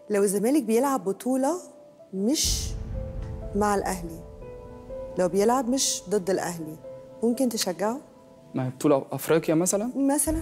لو الزمالك بيلعب بطولة مش مع الأهلي، لو بيلعب مش ضد الأهلي، ممكن تشجعه؟ ما بطولة أفريقيا مثلا؟ مثلا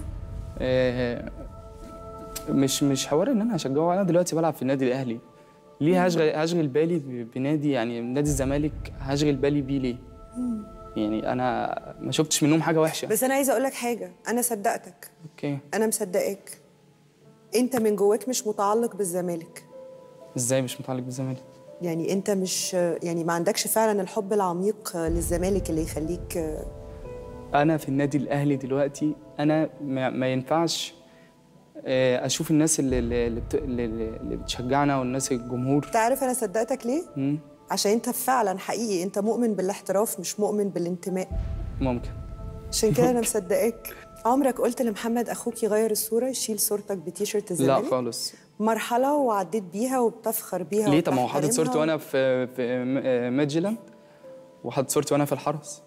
مش حوار إن أنا هشجعه. أنا دلوقتي بلعب في النادي الأهلي، ليه هشغل بالي بنادي يعني نادي الزمالك؟ هشغل بالي بيه ليه؟ يعني أنا ما شفتش منهم حاجة وحشة. بس أنا عايزة أقول لك حاجة، أنا صدقتك. أوكي. أنا مصدقاك. أنت من جواك مش متعلق بالزمالك. إزاي مش متعلق بالزمالك؟ يعني أنت مش يعني ما عندكش فعلا الحب العميق للزمالك اللي يخليك. أنا في النادي الأهلي دلوقتي، أنا ما ينفعش أشوف الناس اللي بتشجعنا والناس الجمهور. أنت عارف أنا صدقتك ليه؟ عشان أنت فعلا حقيقي أنت مؤمن بالاحتراف مش مؤمن بالانتماء. ممكن. عشان كده أنا مصدقاك. عمرك قلت لمحمد أخوك يغير الصورة يشيل صورتك بتيشيرت الزمالك؟ لا خالص. مرحلة وعديت بيها وبتفخر بيها. ليه؟ طب ما هو حاطط صورتي وأنا في ميدجلاند، وحاطط صورتي وأنا في الحرس.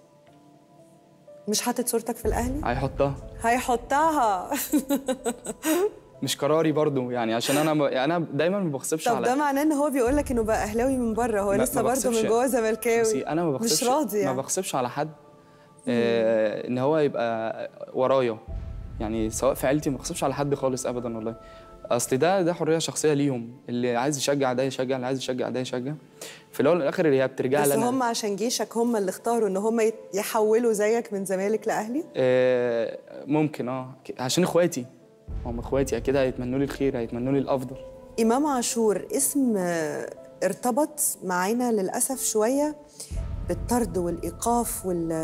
مش حاطط صورتك في الأهلي؟ هيحطها. مش قراري برضو يعني، عشان انا دايما ما بغصبش طب على. ده معناه ان هو بيقول لك انه بقى اهلاوي من بره، هو لسه برضه من جوه زملكاوي. انا ما بغصبش، مش راضي يعني. ما بغصبش على حد ان هو يبقى ورايا، يعني سواء في عيلتي ما بغصبش على حد خالص ابدا والله. اصل ده حريه شخصيه ليهم، اللي عايز يشجع ده يشجع، اللي عايز يشجع ده يشجع. في الاول والاخر هي بترجع لنا. بس هم عشان جيشك هم اللي اختاروا ان هم يحولوا زيك من زمالك لاهلي؟ ممكن عشان اخواتي، هم اخواتي اكيد هيتمنوا لي الخير، هيتمنوا لي الافضل. امام عاشور اسم ارتبط معانا للاسف شويه بالطرد والايقاف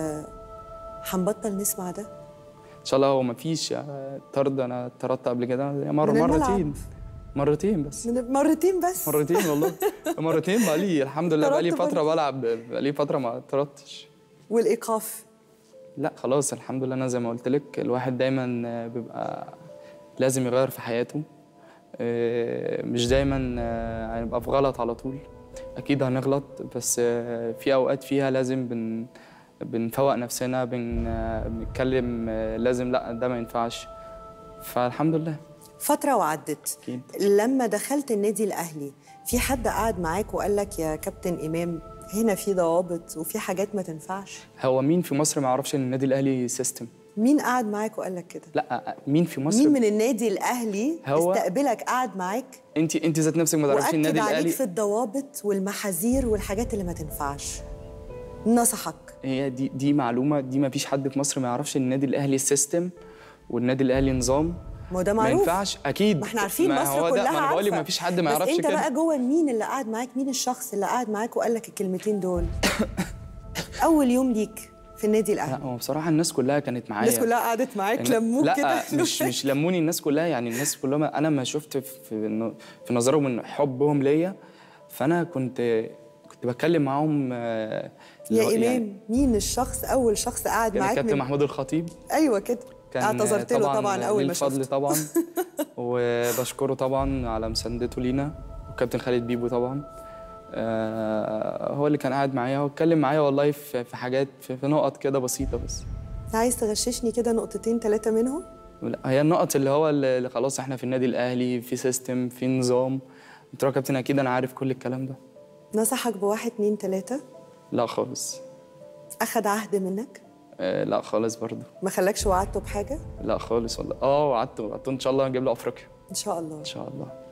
هنبطل نسمع ده ان شاء الله. هو ما فيش طرد، انا اتطردت قبل كده مرتين بس. مرتين بس والله. مرتين بقالي الحمد لله، بقالي فتره بلعب، بقالي فتره ما اتطردتش. والايقاف؟ لا خلاص الحمد لله. انا زي ما قلت لك، الواحد دايما بيبقى لازم يغير في حياته، مش دايما هنبقى في غلط على طول. اكيد هنغلط، بس في اوقات فيها لازم بنفوق نفسنا، بنتكلم لازم لا ده ما ينفعش. فالحمد لله. فترة وعدت. أكيد. لما دخلت النادي الأهلي في حد قعد معاك وقال لك يا كابتن إمام هنا في ضوابط وفي حاجات ما تنفعش؟ هو مين في مصر ما يعرفش ان النادي الأهلي سيستم؟ مين قعد معاك وقال لك كده؟ لا، مين في مصر؟ مين من النادي الأهلي استقبلك قعد معاك؟ انت ذات نفسك ما تعرفيش النادي الأهلي، وأكد عليك في الضوابط والمحاذير والحاجات اللي ما تنفعش، نصحك؟ هي دي معلومة، دي ما فيش حد في مصر ما يعرفش ان النادي الأهلي سيستم والنادي الأهلي نظام. ما ده معروف، ما ينفعش اكيد. ما احنا عارفين مصر كلها عارفه. ما انا بقول لك ما فيش حد ما يعرفش كده. بس انت بقى جوه مين اللي قعد معاك؟ مين الشخص اللي قعد معاك وقال لك الكلمتين دول؟ اول يوم ليك في النادي الاهلي. لا هو بصراحه الناس كلها كانت معايا. الناس كلها قعدت معاك لموك كده؟ لا مش لموني الناس كلها، يعني الناس كلها انا ما شفت في نظرهم من حبهم ليا، فانا كنت بتكلم معاهم. يا إمام يعني مين الشخص اول شخص قعد معاك؟ كابتن محمود الخطيب. ايوه كده. اعتذرت له طبعا اول ما شفته. الفضل طبعا وبشكره طبعا على مساندته لينا، وكابتن خالد بيبو طبعا. هو اللي كان قاعد معايا واتكلم معايا والله في حاجات، في نقط كده بسيطه بس. عايز تغششني كده نقطتين 3 منهم؟ لا، هي النقط اللي خلاص احنا في النادي الاهلي في سيستم، في نظام. قلت له يا كابتن اكيد انا عارف كل الكلام ده. نصحك بواحد 2 3؟ لا خالص. اخد عهد منك؟ لا خالص برضه. ما خلاكش وعدته بحاجه؟ لا خالص والله. وعدته ان شاء الله هنجيب له افريقيا ان شاء الله. ان شاء الله.